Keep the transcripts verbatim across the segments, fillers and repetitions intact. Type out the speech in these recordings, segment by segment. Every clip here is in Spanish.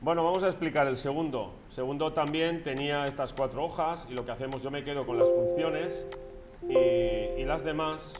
Bueno, vamos a explicar el segundo. El segundo también tenía estas cuatro hojas y lo que hacemos, yo me quedo con las funciones y, y las demás,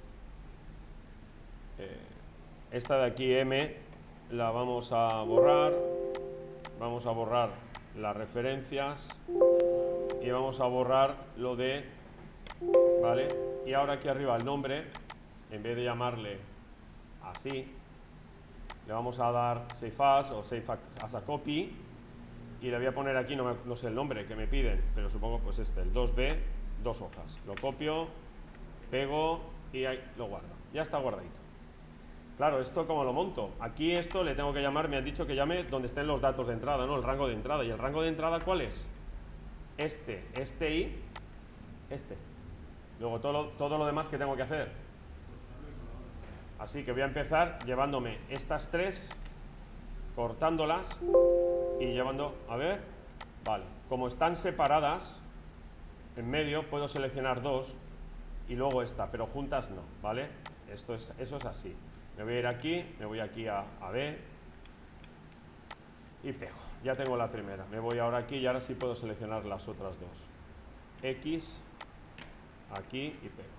eh, esta de aquí M la vamos a borrar, vamos a borrar las referencias y vamos a borrar lo de, ¿vale? Y ahora aquí arriba el nombre, en vez de llamarle así, le vamos a dar save as o save as a copy y le voy a poner aquí, no, me, no sé el nombre que me piden, pero supongo pues este, el dos B, dos hojas. Lo copio, pego y ahí lo guardo. Ya está guardadito. Claro, ¿esto cómo lo monto? Aquí esto le tengo que llamar, me han dicho que llame donde estén los datos de entrada, ¿no? El rango de entrada. ¿Y el rango de entrada cuál es? Este, este y este. Luego todo lo, todo lo demás que tengo que hacer. Así que voy a empezar llevándome estas tres, cortándolas y llevando, a ver, vale, como están separadas, en medio puedo seleccionar dos y luego esta, pero juntas no, ¿vale? Esto es, eso es así. Me voy a ir aquí, me voy aquí a, a B y pego. Ya tengo la primera. Me voy ahora aquí y ahora sí puedo seleccionar las otras dos. X, aquí y pego.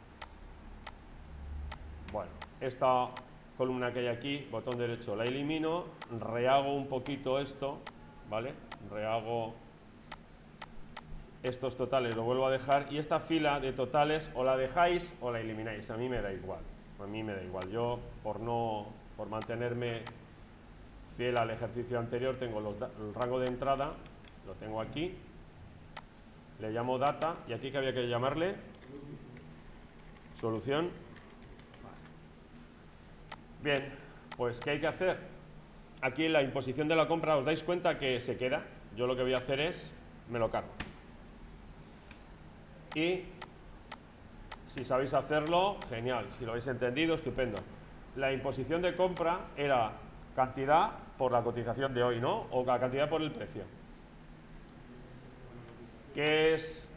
Bueno, esta columna que hay aquí, botón derecho, la elimino, rehago un poquito esto, ¿vale? Rehago estos totales, lo vuelvo a dejar, y esta fila de totales o la dejáis o la elimináis, a mí me da igual, a mí me da igual. Yo, por no, por mantenerme fiel al ejercicio anterior, tengo los, el rango de entrada, lo tengo aquí, le llamo data, y aquí que había que llamarle solución. Bien, pues ¿qué hay que hacer? Aquí en la imposición de la compra, ¿os dais cuenta que se queda? Yo lo que voy a hacer es, me lo cargo. Y si sabéis hacerlo, genial. Si lo habéis entendido, estupendo. La imposición de compra era cantidad por la cotización de hoy, ¿no? O la cantidad por el precio. ¿Qué es?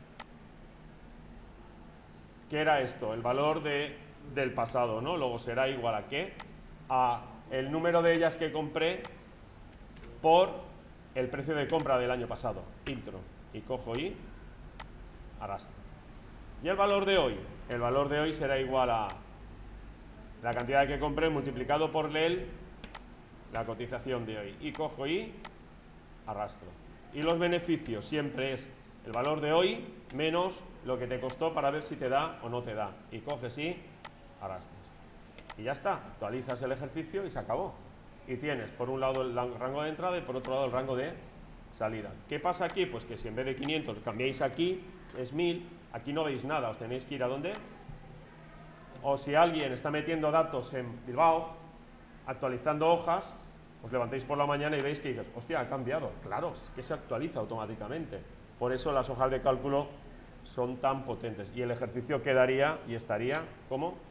¿Qué era esto? El valor de, del pasado, ¿no? Luego será igual a ¿qué? A el número de ellas que compré por el precio de compra del año pasado, intro, y cojo y arrastro. Y el valor de hoy, el valor de hoy será igual a la cantidad que compré multiplicado por el, la cotización de hoy, y cojo y arrastro. Y los beneficios siempre es el valor de hoy menos lo que te costó para ver si te da o no te da, y coges y arrastras. Y ya está, actualizas el ejercicio y se acabó. Y tienes por un lado el rango de entrada y por otro lado el rango de salida. ¿Qué pasa aquí? Pues que si en vez de quinientos cambiáis aquí, es mil, aquí no veis nada, os tenéis que ir a ¿dónde? O si alguien está metiendo datos en Bilbao, actualizando hojas, os levantáis por la mañana y veis que dices, hostia, ha cambiado. Claro, es que se actualiza automáticamente. Por eso las hojas de cálculo son tan potentes. Y el ejercicio quedaría y estaría, ¿cómo?